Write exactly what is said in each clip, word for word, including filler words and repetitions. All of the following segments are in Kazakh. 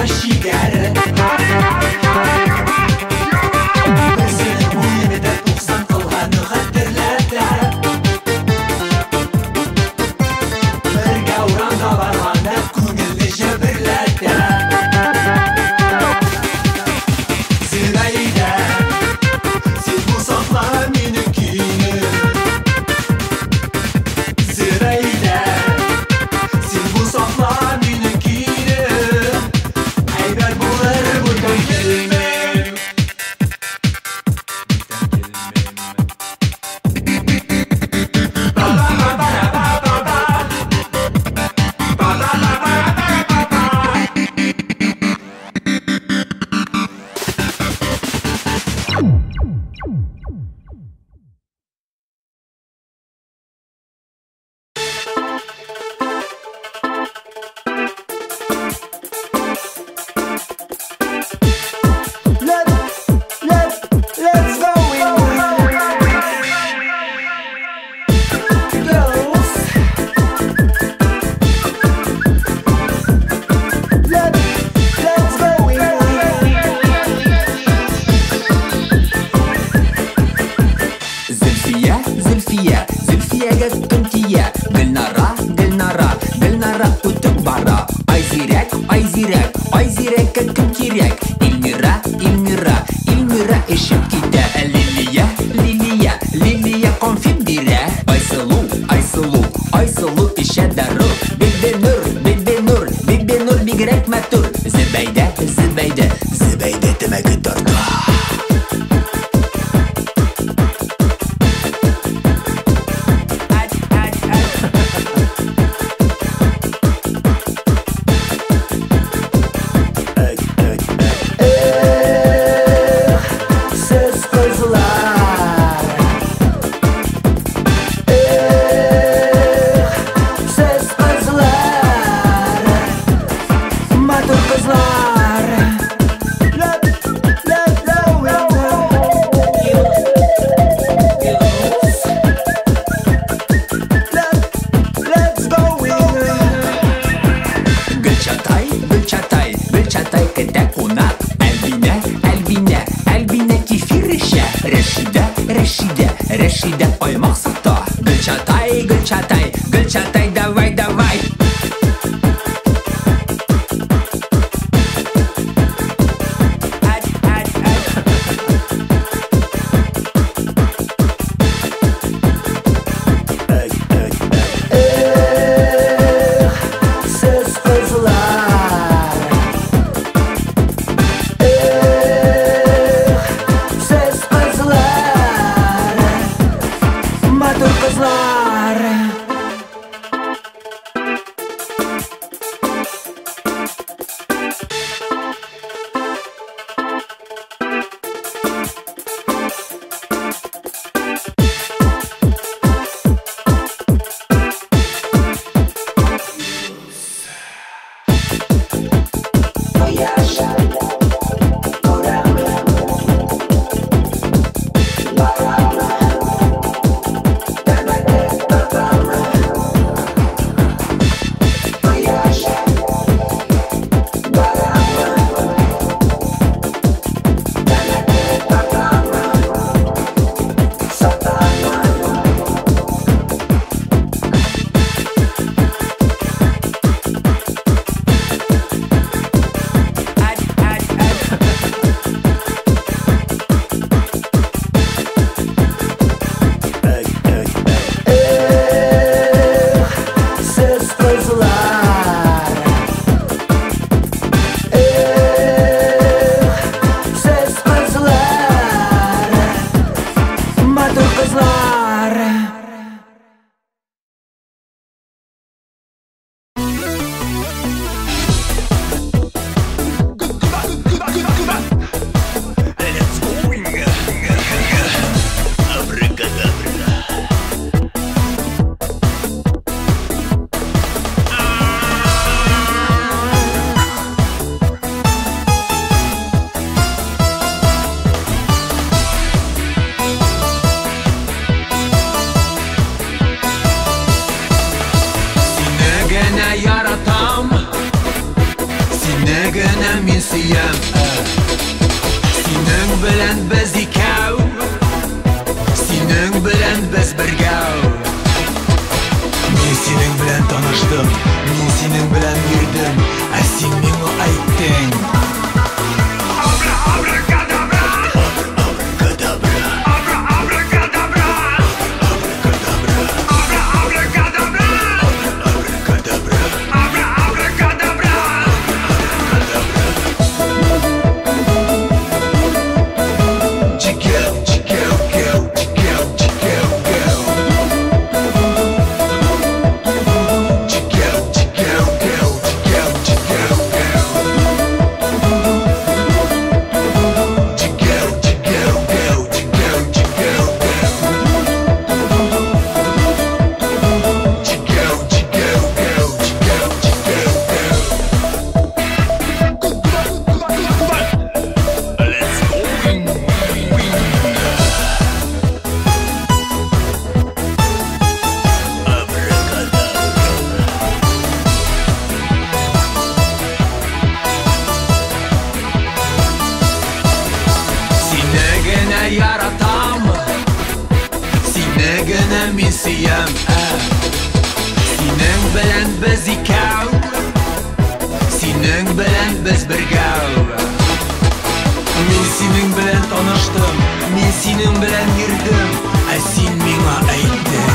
Matur kızlar генә мин сөям. Синең белән без икәү, синең белән без бергә. Мин синең белән таныштым, мин синең белән йөрдем, ә син миңа әйттең. Яратам, сине генә мин сөям. Синең белән без икәү, синең белән без бергә. Мин синең белән таныштым, мин синең белән йөрдем, ә син миңа әйттең.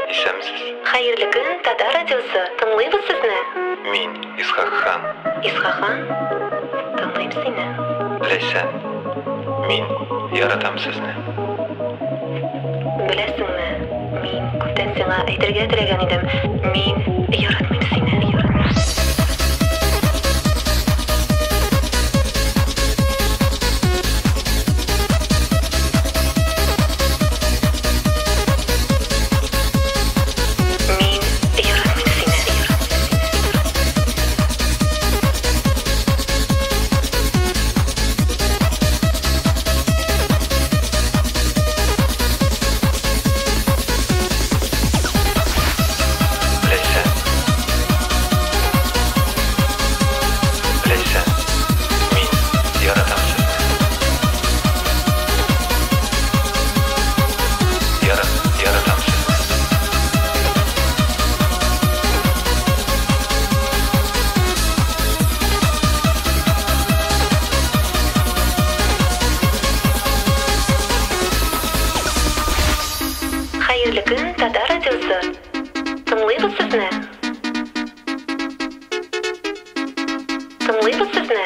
ишәмсез? Хәерле көн, Татар радиосы. Тыңлыйбыз сезне. Мин Исхак хан. Исхахан, тыңлыйм сине. Беләсәң, мин яратам сезне. Беләсеңме? Мин күптән сиңа әйтергә теләгән идем. Мин яратмыйм сине. Хәерле көн, Татар радиосы. Тыңлыйбыз сезне. Тыңлыйбыз сезне.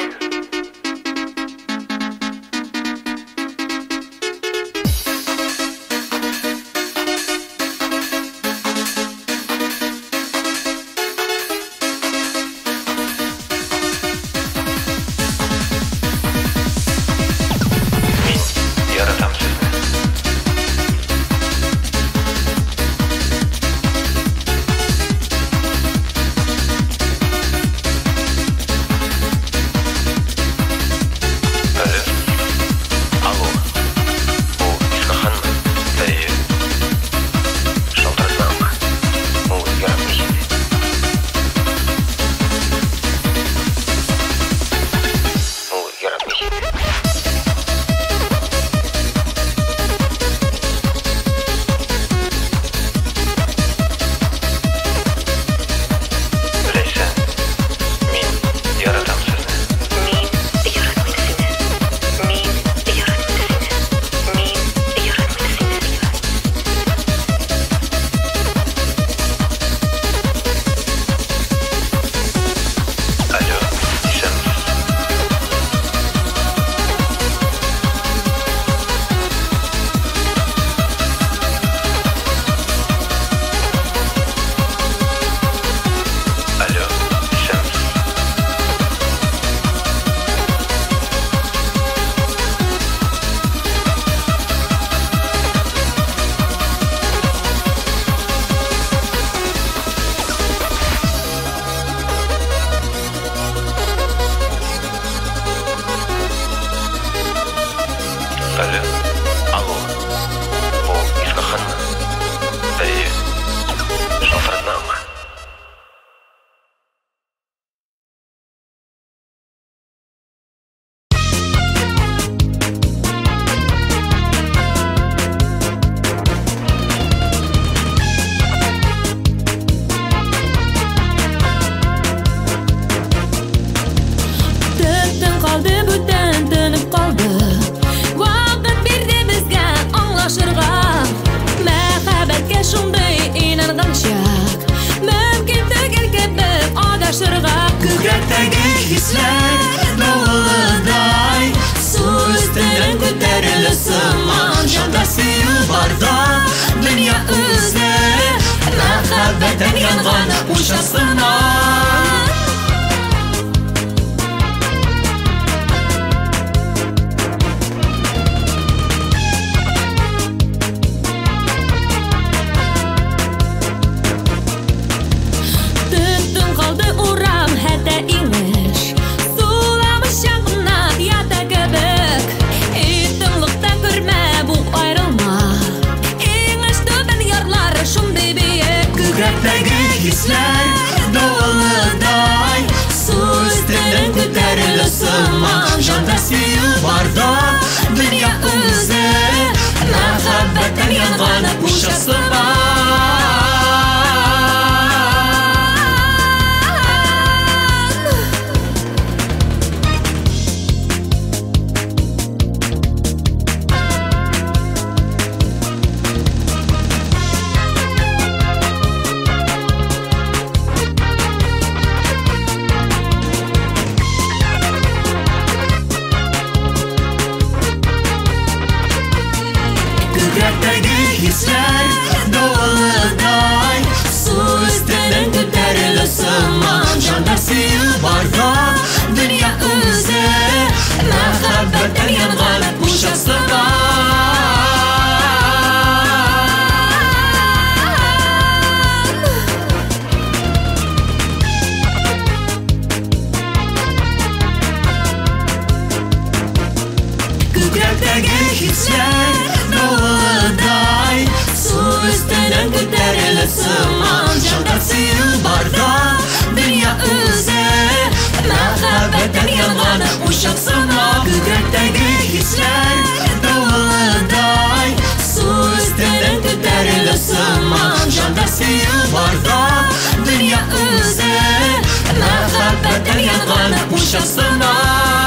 ısınmam. Candan sığbarda dünya üze Məhəbbədən yanğan uşaq sana. Qüdrətdəki hislər dağılıday Su üstündən tütəril ısınmam. Candan sığbarda dünya üze Məhəbbədən yanğan uşaq sana.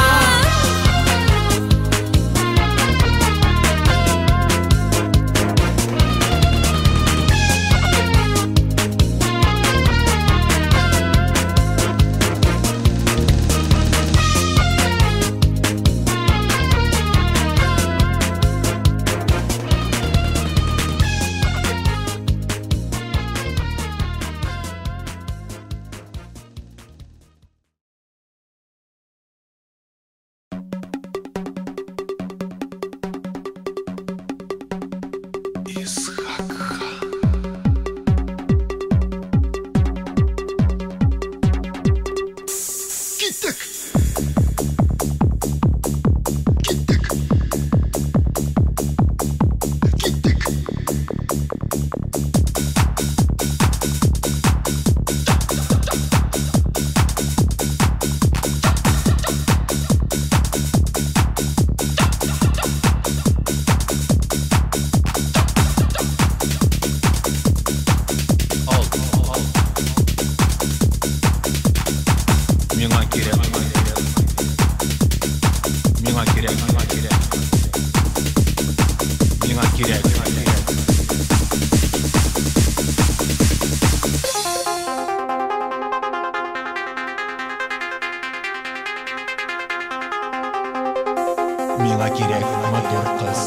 Миңа кирәк матур кыз.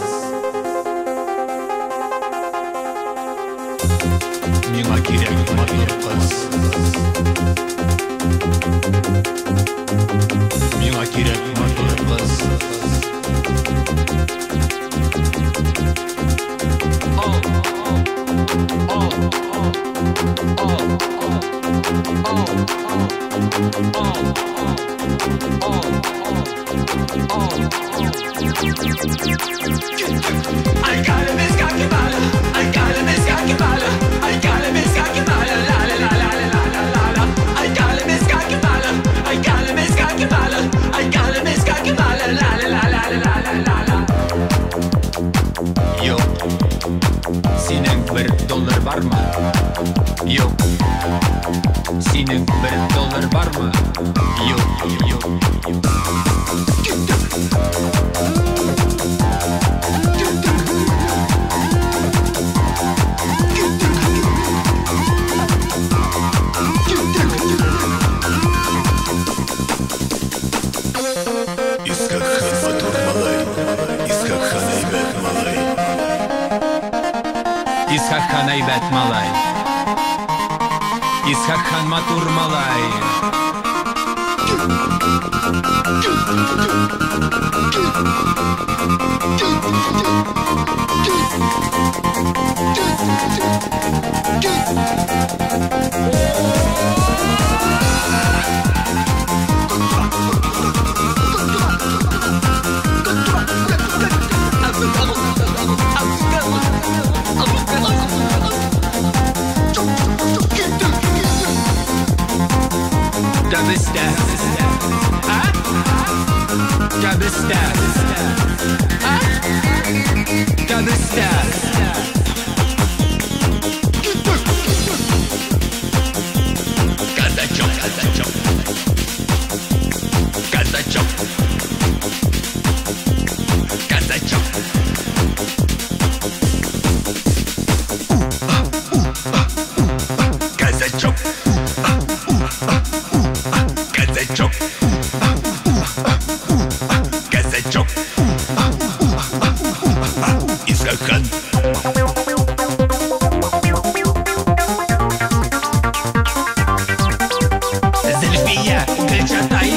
Миңа кирәк матур кыз. Миңа кирәк матур кыз. Ay kalbimiz kalki bala, ay kalbimiz kalki bala, ay kalbimiz kalki bala, la la la la la la la la. Ay kalbimiz kalki bala, ay kalbimiz kalki bala, ay kalbimiz kalki bala, la la la la la la la la. Yok, senin bir dolar var mı? Yok, senin bir dolar var mı? Yok, yok, yok. İshakhan aybət malay. İshakhan matur malay. Gabista, ha? Gabista, ha? Gabista. Казачок, казачок, казачок, казачок. Казачок. Казачок, казачок, Исхакхан. Зульфия Гülçatay,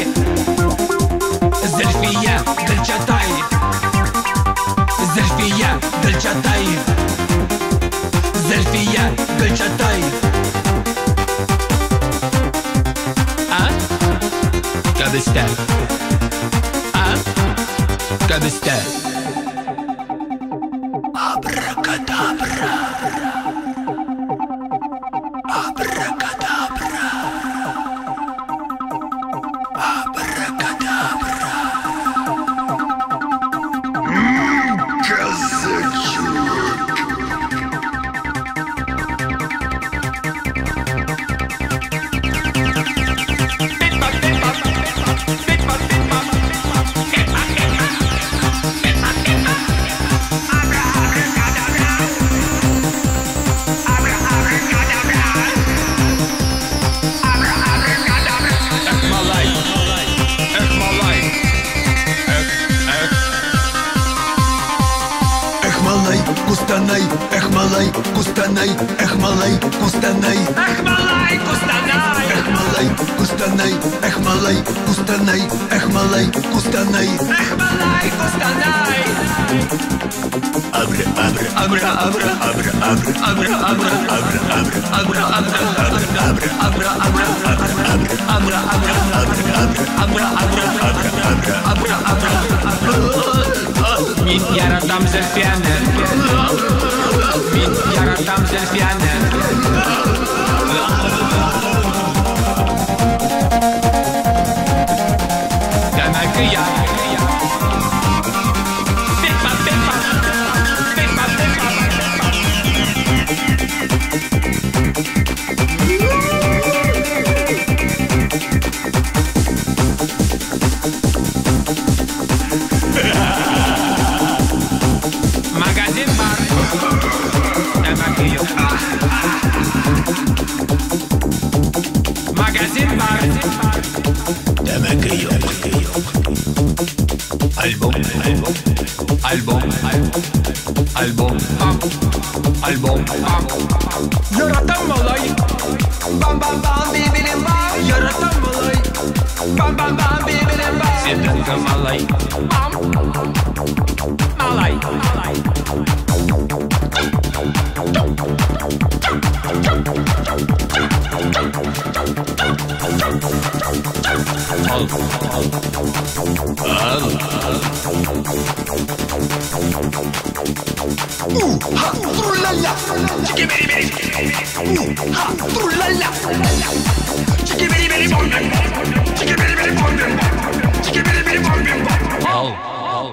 Зульфия Гülçatay, Зульфия Гülçatay, Зульфия Гülçatay. Gabista, ah, Gabista. Abracadabra. малай, Кустанай, эх, малай, Кустанай. Эх, малай, Кустанай. Эх, малай, Кустанай, эх, малай, Кустанай, эх, малай, Кустанай. Эх, малай, Кустанай. Абра, абра, абра, абра, абра, абра, абра, абра, абра, абра, абра, абра, абра, абра, абра, абра, абра, абра. Мин яратам Зөлфияны. Мин яратам Зөлфияны. Дәмәке я. Пеппа, пеппа. Пеппа, пеппа. Магазин бар. Дәмәке юк. Магазин бар. Дәмәке юк. Альбом, альбом, альбом, альбом, альбом. Яратам малай. Бам, бам, бам, бибилим, бам. Яратам малай. Бам, бам, бам, бибилим, бам. Сендәнге малай. Малай, малай. Ал, ал, ал. Уха, тру-ля-ля. Чики-бери-бери. Уха, тру-ля-ля. Чики-бери-бери, бом-бим. Чики-бери-бери, бом-бим. Чики-бери-бери, бом-бим. Ал, ал.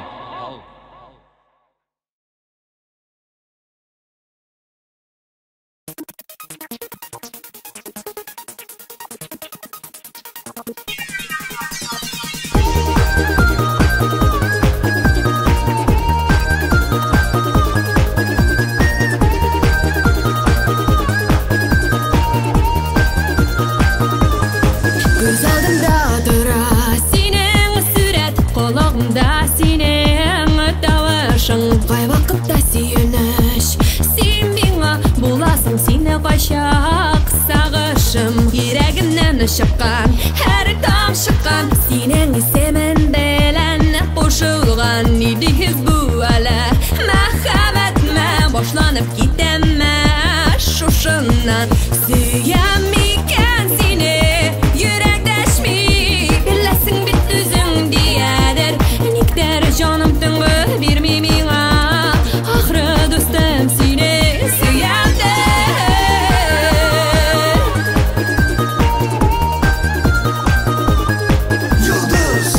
Göz aldımda dura senin süret, kulağımda senin tavışın. Kay vakıpta suyunuş, sen bana bulasın, seni kaşak sağışım. Yüreğimden ışıkkan, her tamşıkkan, senin isemin bilen koşulgan. Nidiyiz bu ala, mehabbetme başlanıp gideme şuşundan. Süyemiken seni canım tıngı verme bana, ahırı dostum seni süyemdir. Yıldız.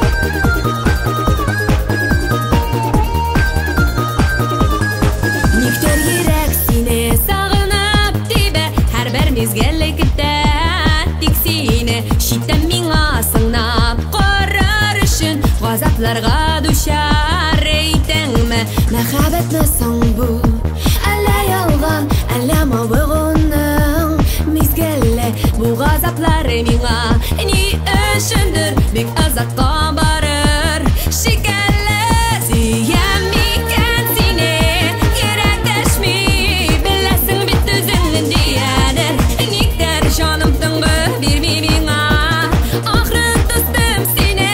Nükter yürek seni sağınıp dibe, her bir mezgillikte dik seni. Şitten bana sınap korar üçün, gazaplarga düşer eytengme. Mehabbetme son bu, alla yalgan, alla mavğunun mezgili. Bu gazaplar bana ni üçündür, bek azatqa barır şekerli. Süyemiken seni yürekleşmi, bilesin bit özünün diyedir. Nikter canım tıngı verme bana, ahırı dostum seni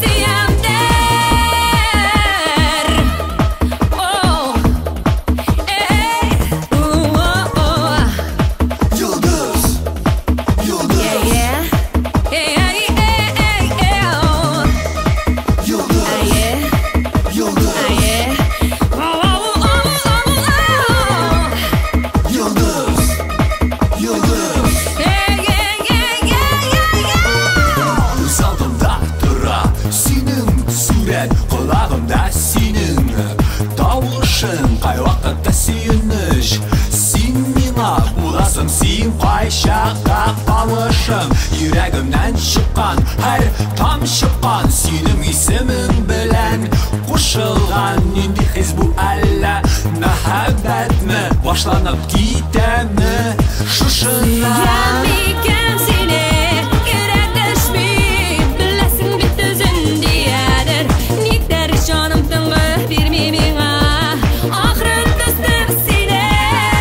süyemdir. Oh, ey, oh, oh, oh. Yıldız. Yıldız. Yeah, yeah. Hey, hey, hey, hey, hey, oh. Yıldız. Ah, yeah, Yıldız. ah, yeah. Oh, oh, oh, oh, oh. Yıldız. Yıldız. Hey, yeah, yeah, yeah, yeah, yeah. Göz aldımda dura senin süret, kulağımda senin tavışın. Kay vakıtta suyunuş, sen bana bulasın, sen kaşağa kalışım. Yüreğimden çıkan her tamşıkan, senin ismin bilen koşulgan. Nindi his bu alla, mehabbet mi başlanıp gideme şuşundan. Süyemiken seni yürekleşmi, bilesin bit özün diyedir. Nikter canım tıngı verme bana, ahırı dostum seni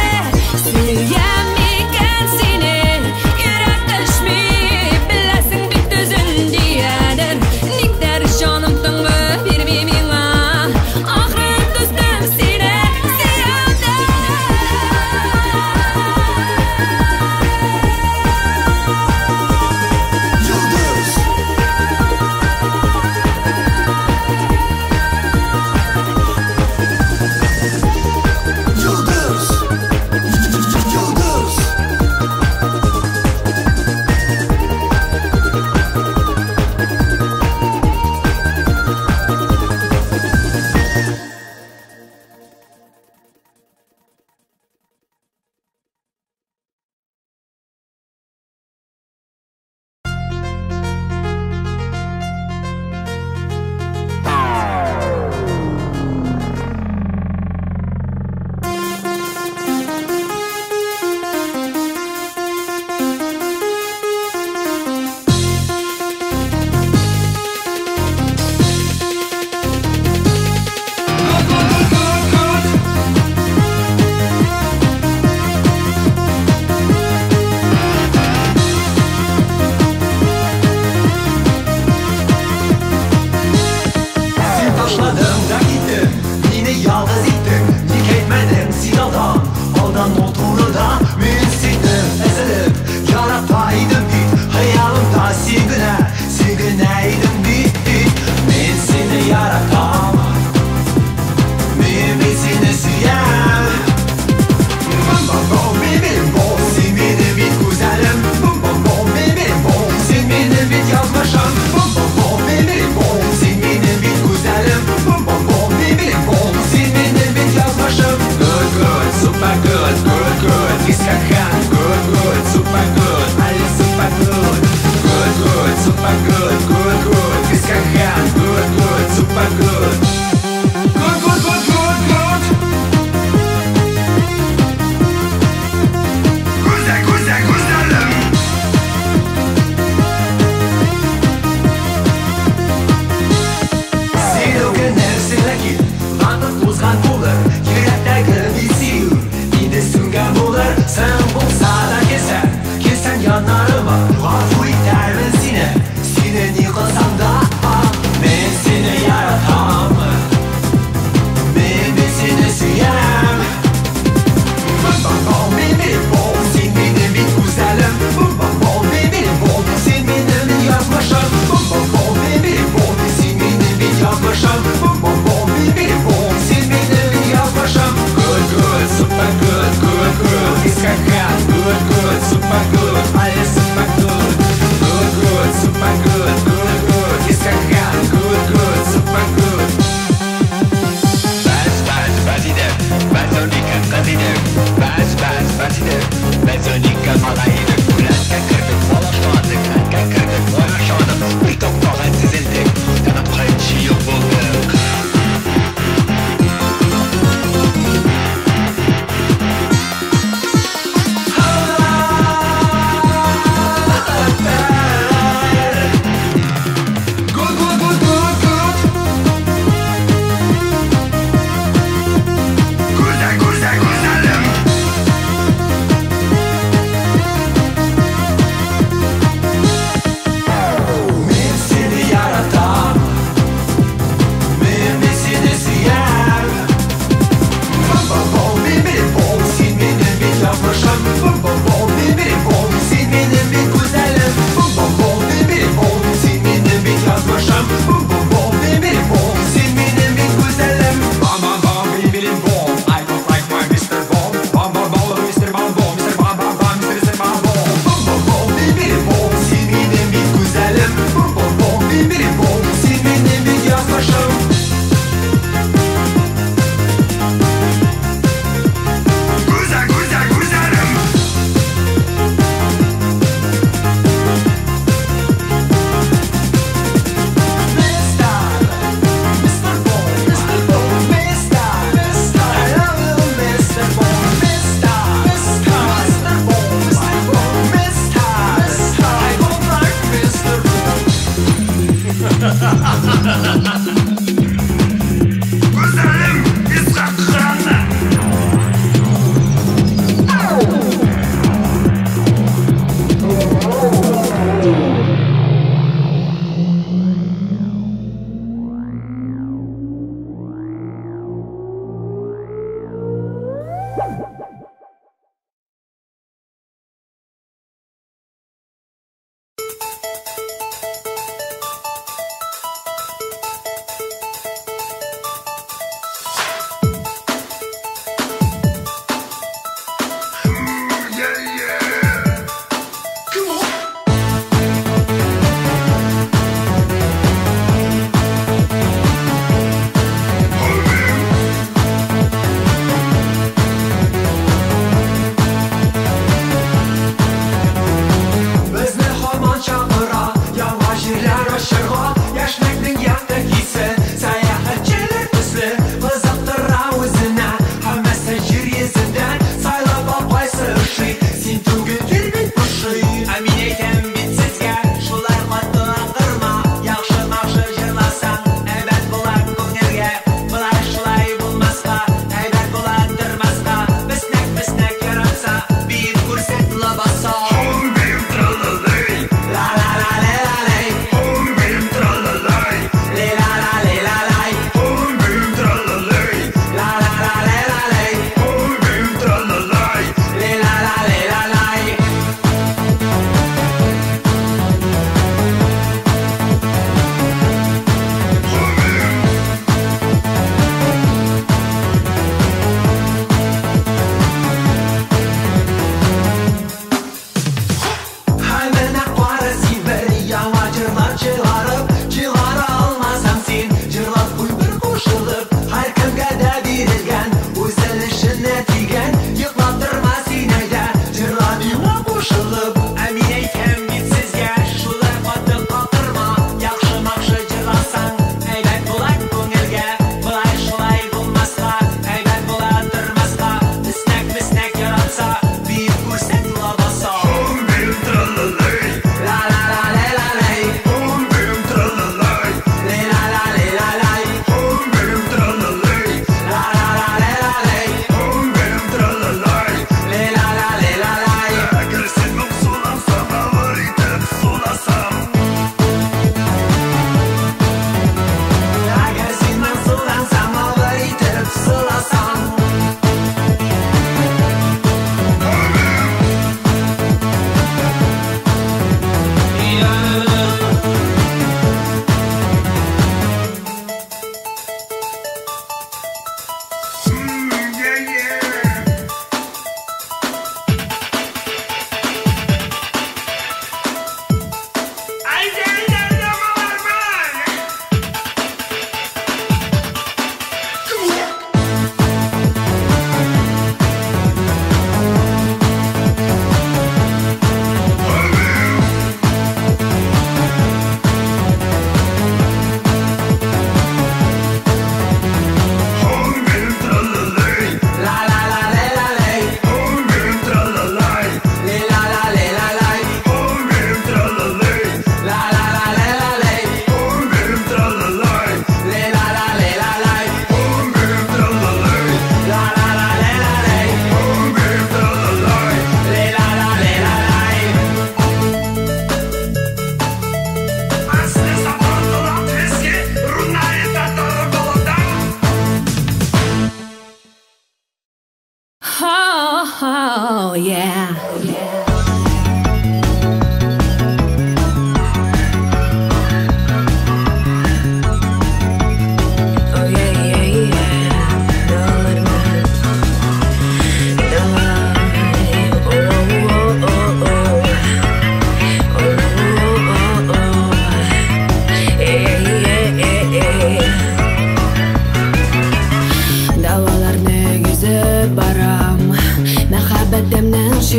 good, good, super good, alles super good. Good, good, super good, good, good, Isfahan, good, good, super good. Bas, bas, baside, basonika, qazide, bas, bas, baside, basonika, malayide, kulanka kirdik, bolaşmadık, lanka kirdik, bolaşmadık, bir doktora dizildik, tanıtqayçı yok bulduk.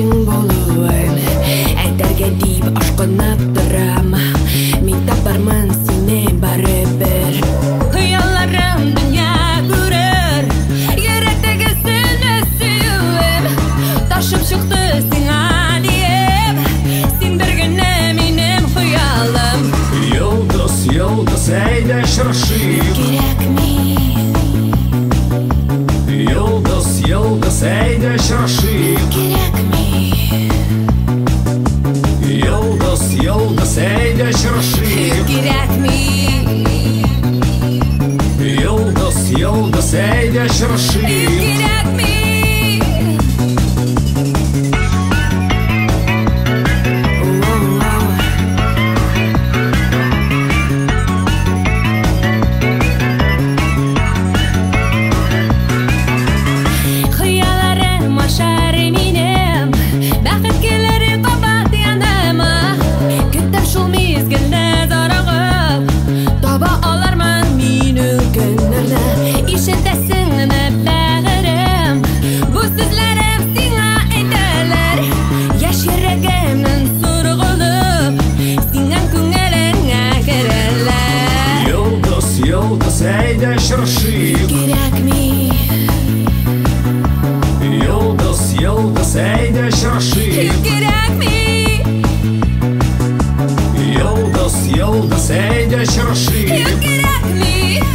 болуым әйтәргә дип ашкынып торам мин табармын сине барыбер хыялларым дөнья күрер йөрәктәге сине сөюем ташып чыкты сиңа диеп син бер генә минем хыялым Йолдыз, йолдыз, әйдә очрашыйк кирәкми Йолдыз, йолдыз, әйдә очрашыйк кирәкми Йолдыз, йолдыз, әйдә очрашыйк кирәкми Йолдыз, йолдыз, әйдә очрашыйк кирәкми Әйдә очрашыйк кирәкми Йолдыз, йолдыз, әйдә очрашыйк кирәкми Йолдыз, йолдыз, әйдә очрашыйк кирәкми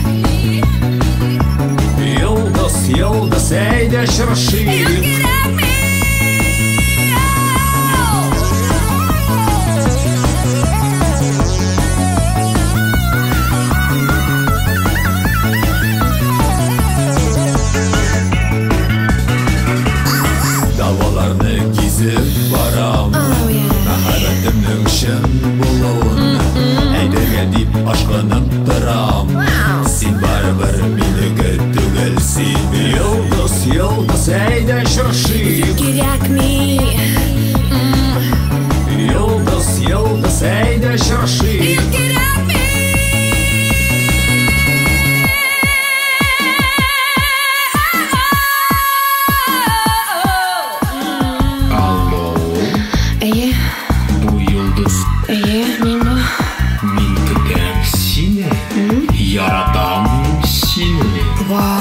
Йолдыз, йолдыз, әйдә очрашыйк кирәкми Мәхәббәтемнең чын булуын әйтергә дип ашкынып торам Син барыбер минеке түгелсең Йолдыз, йолдыз, әйдә очрашыйк кирәкми Йолдыз, йолдыз, әйдә очрашыйк кирәкми Яратам сине. Вау.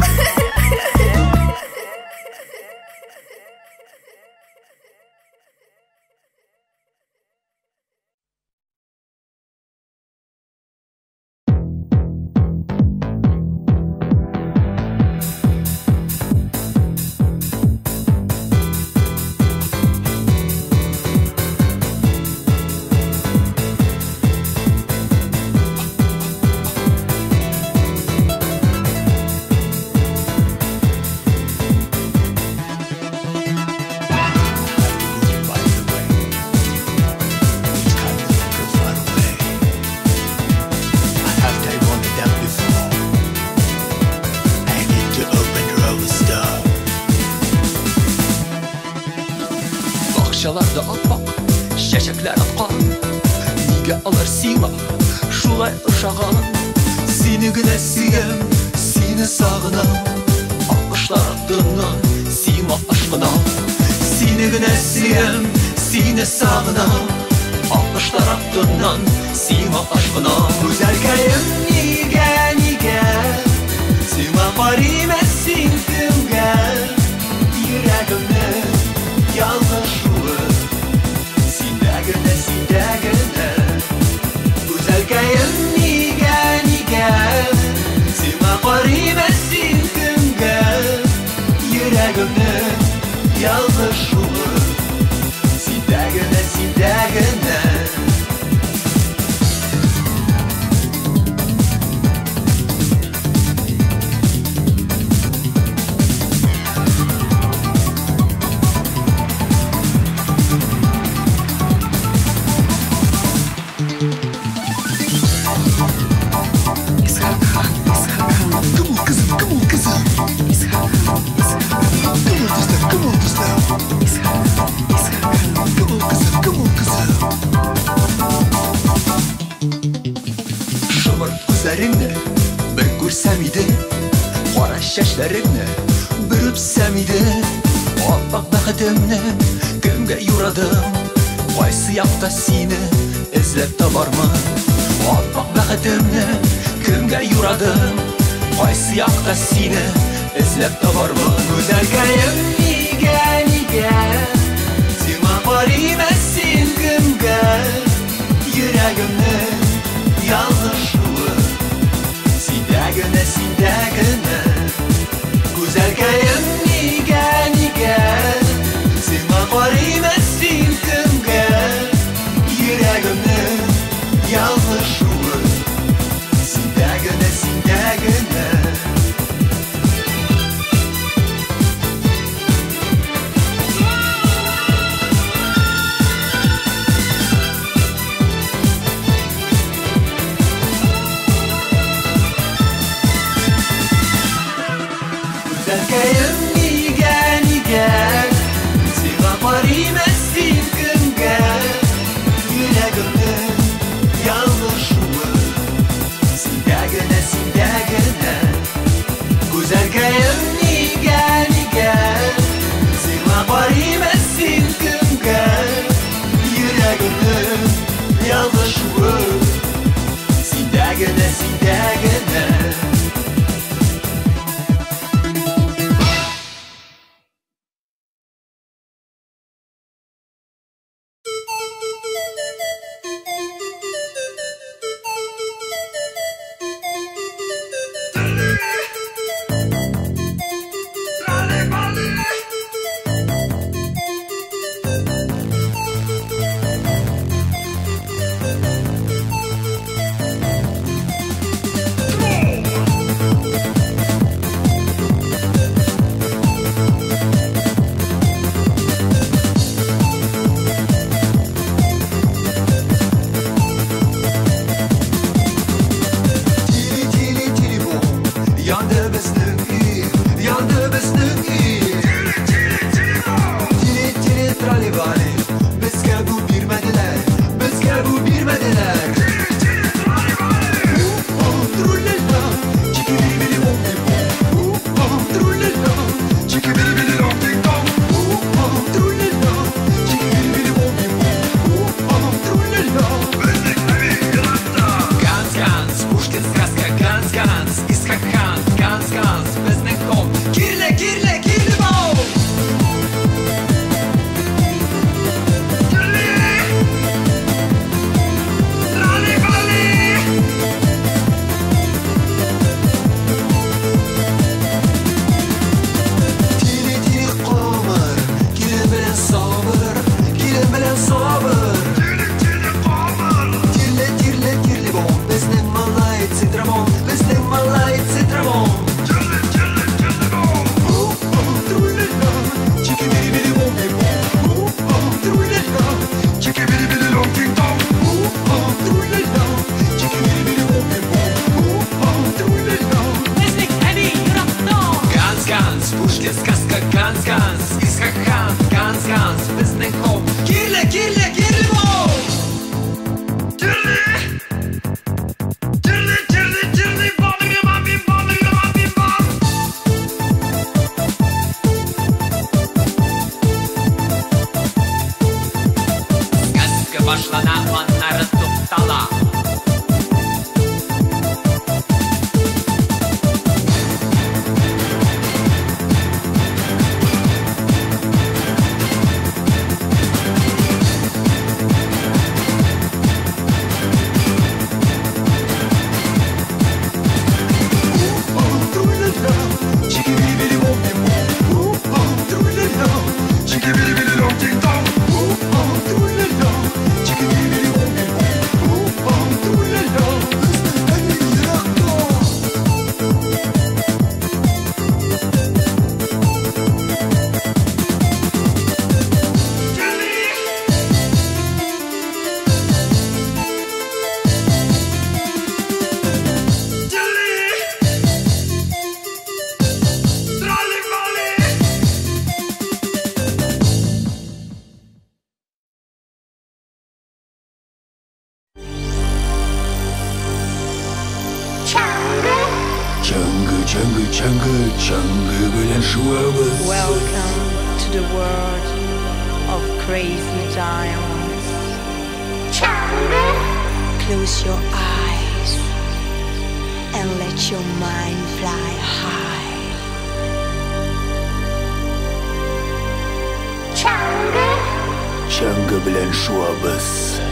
Бакчаларда аппак чәчәкләр аткан Нигә алар сиңа шулай ошаган Сине генә сөям, сине сагынам Аккышлар артыннан сиңа ашкынам Сине генә сөям, сине сагынам Аккышлар артыннан сиңа ашкынам Гүзәлкәем нигә, нигә Сиңа карыйм син кемгә Йөрәгемне ялгыш Синдәгенә, синдәгенә Гүзәлкәем нигә, нигә Сиңа карыйм син кемгә Йөрәгемне ялгыш шулы Синдәгенә, синдәгенә Бер күрсәм иде, кара чәчләреңне бер үпсәм иде, аппак бәхетемне kimga yuradim, qaysi yoqda seni izlab toparman. Oppoq baxtimni kimga yuradim, qaysi yoqda seni izlab toparman. Go'zalkayim nega nega sema qarimasin kimga, yuragimni yolg'iz shuvi sendagina sendagina. Go'zalkayim nega nega sema qarimasin kimga, yuragimni yolg'iz shuvi sendagina sendagina. Go'zalkayim nega nega sema qarimasin kimga, yuragimni yolg'iz shuvi sendagina sendagina. Go'zalkayim nega nega sema qarimasin kimga, yuragimni yolg'iz shuvi sendagina sendagina. Чаңгы, чаңгы, чаңгы белән шуабыз. Welcome to the world of crazy diamonds. Close your eyes and let your mind fly high. Чанга белән шуабыз.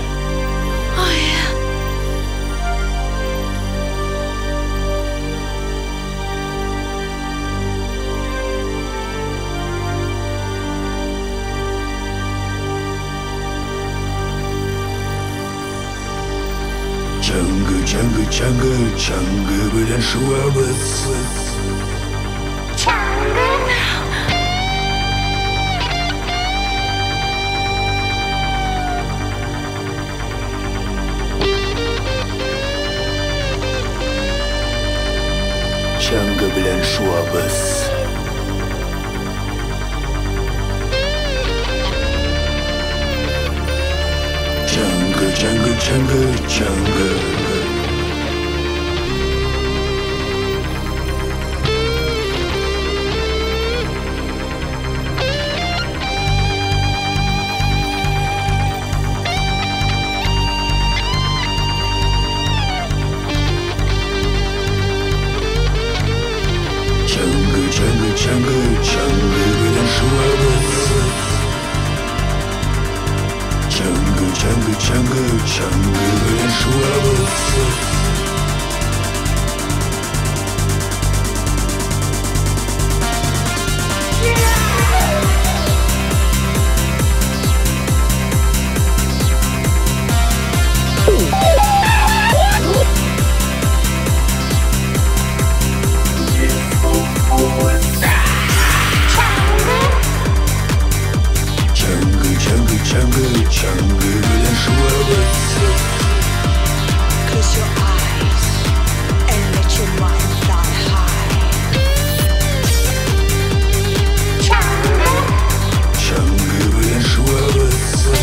Чанга, чанга, чанга, чанга белән шуабыз. Чанга белән шуабыз. Чанга, чанга, чанга, чанга. Чанга, чанга, чанга белән шуабыз. Чанга, чанга, чанга, чанга белән шуабыз. Чанга, чанга, чанга, чанга белән шуабыз. Close your eyes and let your mind fly high. Чанга белән шуабыз.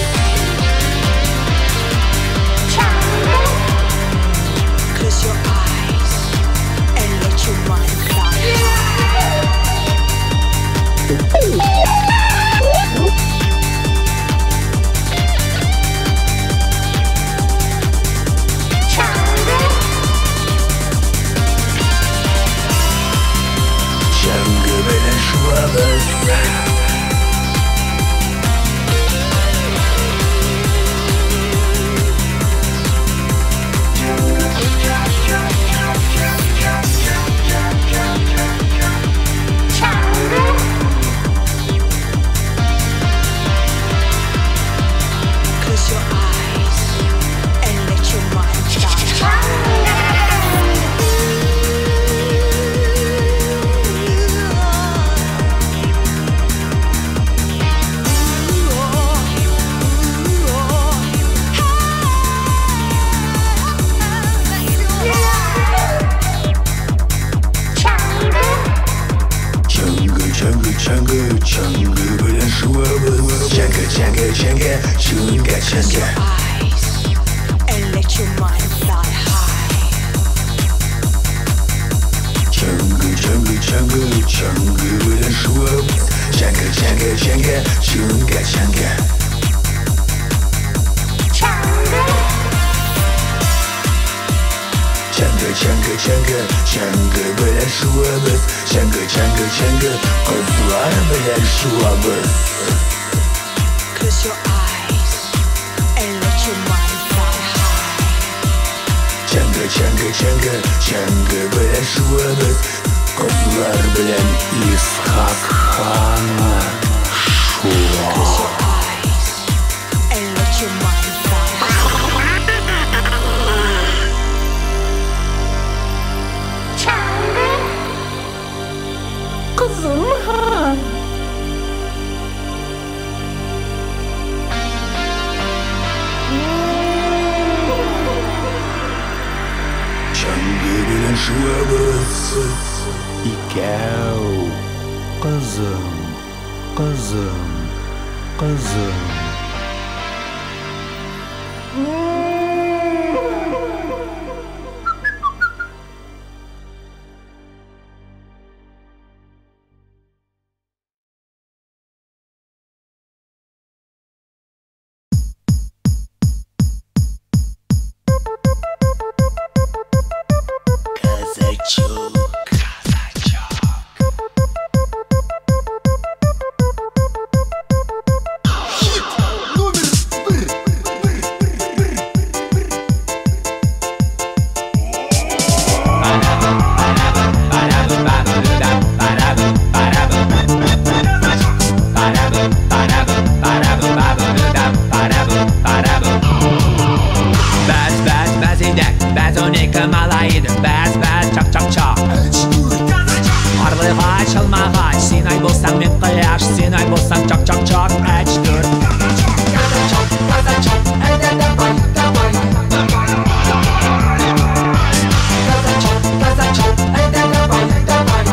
Close your eyes and let your mind fly high. Чанга белән шуабыз. Close your eyes and let your mind fly Чанга, чанга, чанга, чанга белән шуабыз. Чанга, чанга, чанга, чунга, чанга. eyes and let your mind fly high. Чанга, чанга, чанга, чанга белән шуабыз. Чанга, чанга, чанга, чунга, чанга. Чанга, чанга, чанга, чанга белән шуабыз. Чанга, чанга, чанга, кызлар белән шуабыз. Close your eyes and let your mind fly high. Чанга, чанга, чанга, чанга белән шуабыз. Кызлар белән Исхак ханна шуа. Close your eyes and let your mind fly high. Чанга белән шуабыз. Икәү. Кызым, кызым, кызым. чак, эч, дүр. Казачок, казачок, это давай, давай. Казачок, казачок, это давай, давай.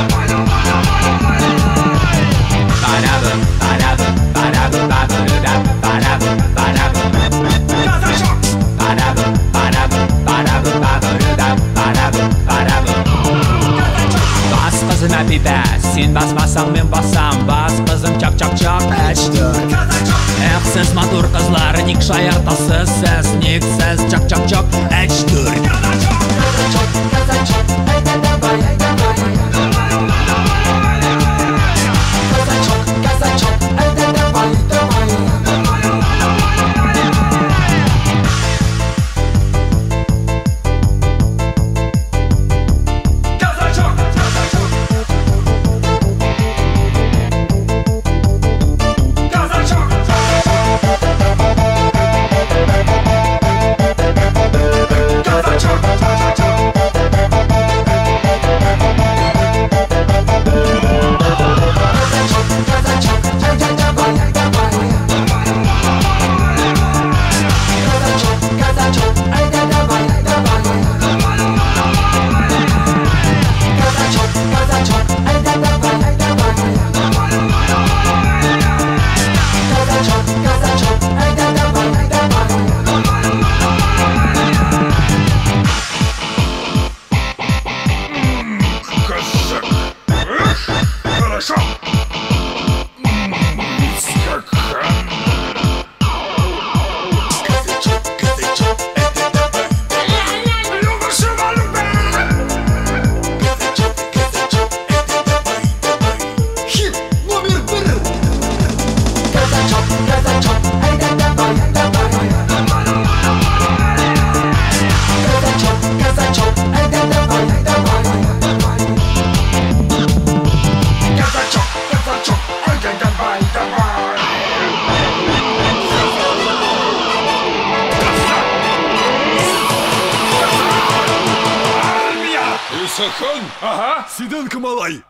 Парабы, парабы, парабы, бабы-руда, парабы, парабы. Казачок. Парабы, парабы, парабы, бабы-руда, парабы, парабы. Бас қызым әпипә, сен басмасаң мен басам. Бас қызым чак-чак-чак, әч, дүр. Эх, сіз матур қызлар, ник шаяртасыз сіз, ник сіз чак-чак-чак, әч, дүр. Казачок, казачок, это давай, давай. Казачок, казачок, это давай, давай. Казачок, казачок. Казачок. Казачок, казачок. Казачок, это давай, давай. Казачок, казачок, это давай, давай. Казачок, казачок, это давай, давай. Казачок, казачок, это давай, давай. Казак. Хорошо. Исхакхан. Казачок, казачок, это давай. Люба, шуба, люба. Казачок, казачок, это давай, давай. Хит номер бір. Казачок, казачок, это давай, давай. Казачок, казачок, это давай, давай. Казачок, казачок, это давай, давай. Исахан? Ага. Сиденко малай.